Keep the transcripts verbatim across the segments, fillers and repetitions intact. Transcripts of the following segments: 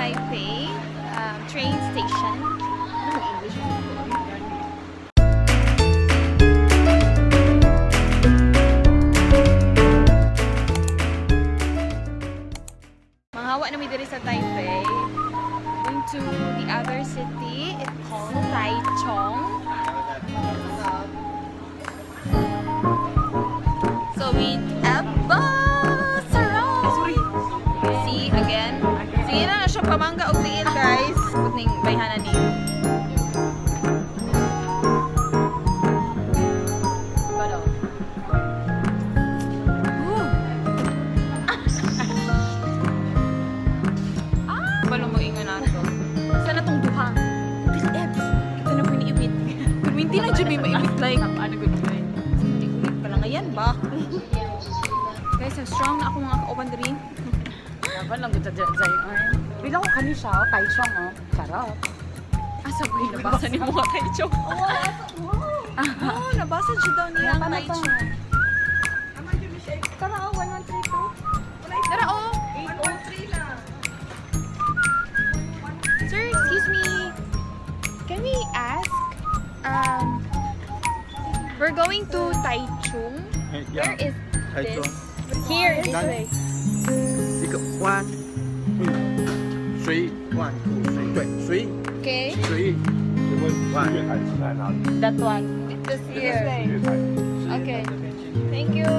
Taipei um, train station. Manghawa na mi diri sa Taipei. Going to the other city. It's called Taichung. So we have bus around. See again. Sige na na siya pamangga og diin guys. Putning bayhanan ni. Hindi na dyan may maimit like ano good way. Hindi ko pa lang ayan ba? Guys, how strong na ako mga kauban diri. Dapat lang gud sa zay. Bilang ko kani siya, Taichung oh. Sarap. Asa ko nabasa ni mga Taichung. Oh, nabasa jud daw niya ang Taichung. Tara oh, one one three two. Tara oh, eight oh three na. Sir, excuse me. Can we ask Um, we're going to Taichung. Yeah. Where is Taichung. this? Here, this None. way. One, two, three, one, two, three. 对，three, Okay. three, one. That one. It's just here. Okay. Thank you.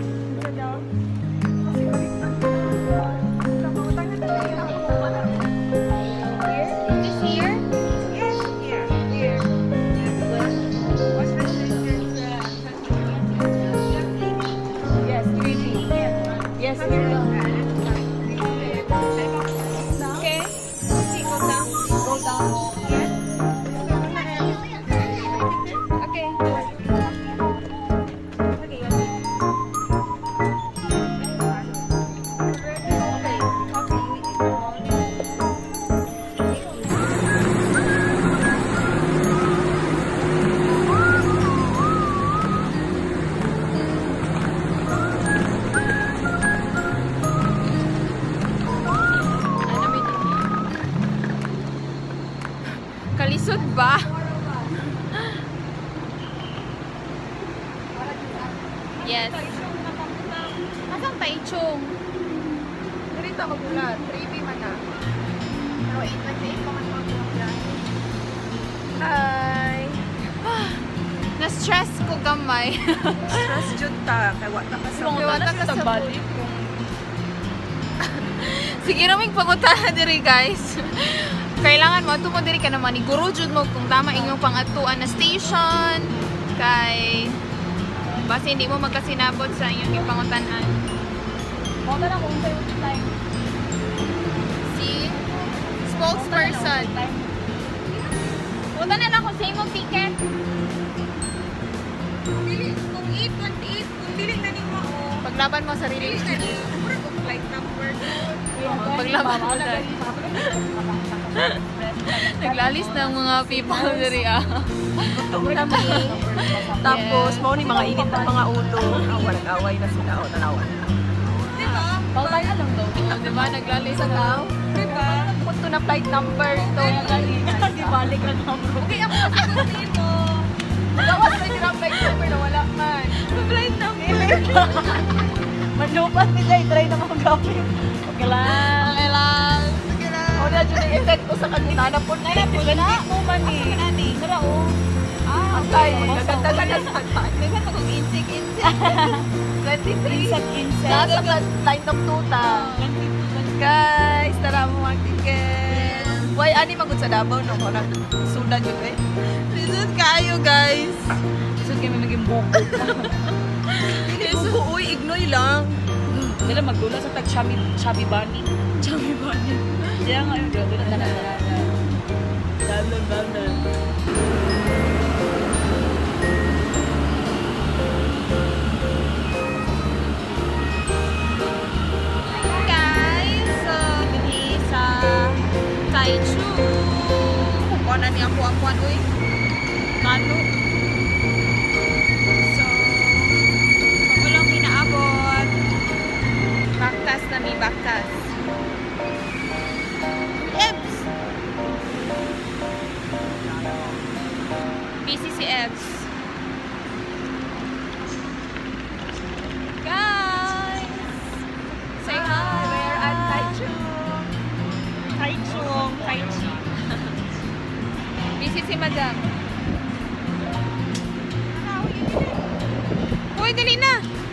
Kalisod ba? Yes. Asang Taichung? Dito ako bulat. three B man na. Pero eight twenty-eight pa man ako bulat. Hi. Na-stress ko gamay. Stress jud ta kay wa ta kasama. Wa ta kasama. Sige na may pangutahan diri guys. Kailangan mo ito mo diri ka naman iguro jud mo kung tama inyong pangatuan na station kay basta hindi mo magkasinabot sa inyong ipangutanan. Mo ta na kung tayo time. Si spokesperson. Punta na lang kung sa imong ticket. Kung eight twenty-eight, kung dili na ni mo. Paglaban mo sarili. Mura ko flight number. Paglaban mo dahil. Naglalis ng mga people diri ah. Tapos, mao ni mga init ng mga ulo. Awa, nag-away na sila. O, tanawan. Diba? Pautay na lang daw. Diba? Naglalis na. Diba? Punto na flight number ito. Di balik na number. Okay, ako kasi kung dito. Gawas na yung flight number na wala man. Flight number. Manupas nila, i-try na mga gawin. Okay lang. Okay lang. O na dyan yung effect ko sa kanina. Napun na yun. Ganit mo man eh. Tara o. Ah, okay. Magaganda ka na sa kanpan. Naghan mo kung insik-insik. twenty-three. Nasa line of tuta. Guys, tara mo ang ticket. Why, ani magod sa Davao no? Kung nagsudan yun eh. Lisod kayo guys. Lisod kami maging buko. Hindi buko, uy, ignoy lang. Nila magdula sa tag-chubby chubby bunny. Chubby bunny. Diyan nga yun. Doon na na. Dalan, dalan. Guys, so dili sa Taichung. Kuha na ni ako akuan uy. Kano? So, so walang pinaabot. Baktas na mi baktas. Busy si Eds. Guys! Say hi! Where I'm Taichung. Taichung, Taichi. Busy si Madam. Uy, dali na!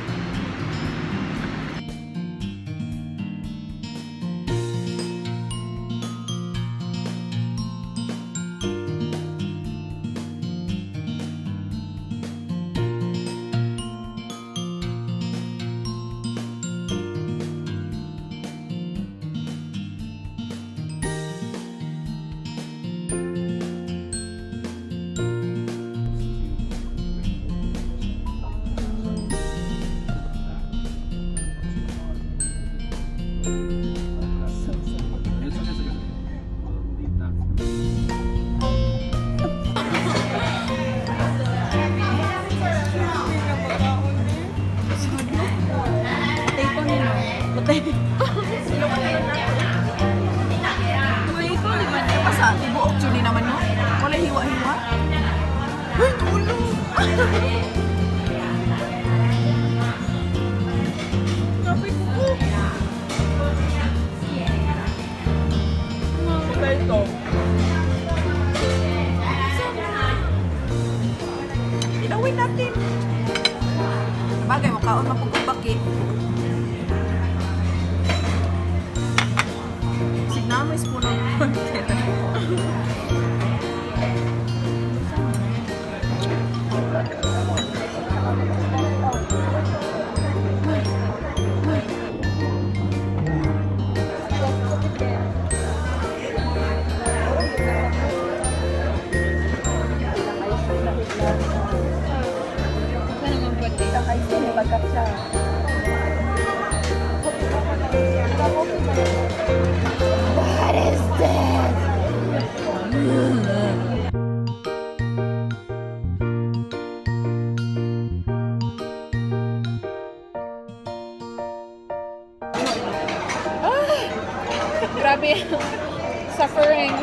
Ilawin natin. Bagay mo kaon mapugubaki. Sinamis po ng What is this? Grabe. Suffering.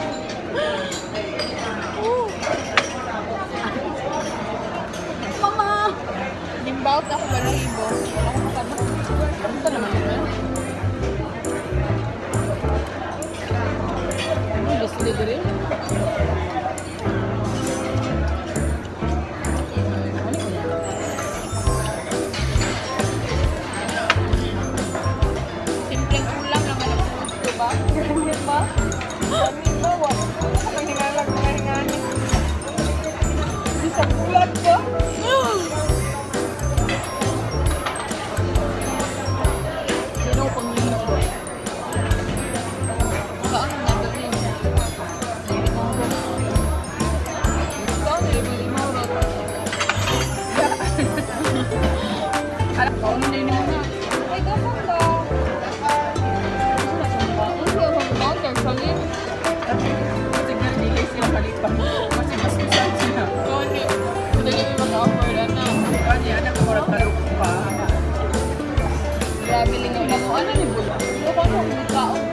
Mama! Nimbaut ako balahibo. Ako makabot. Ito naman yun. Ano, gusto dito rin? Simpleng ulam naman ang gusto ba? Ngunit ba? Amin ba? Wala ko hingalag mga hinganin. Isang ulan ba? Sino pang minit ba? Saan ang nandun yun? Saan ang limaw rin? Alam ko, ano na yun na? Ay, gapang ba? Ano siya sa counter? Salit? Signal delay siya balipan. Kasi mas kusan siya. Kani, madali may mag-offer na. Kani, anak ko rin parang pa. Grabe lingaw lang. Ano ni Bula? Ano ba ang kaon?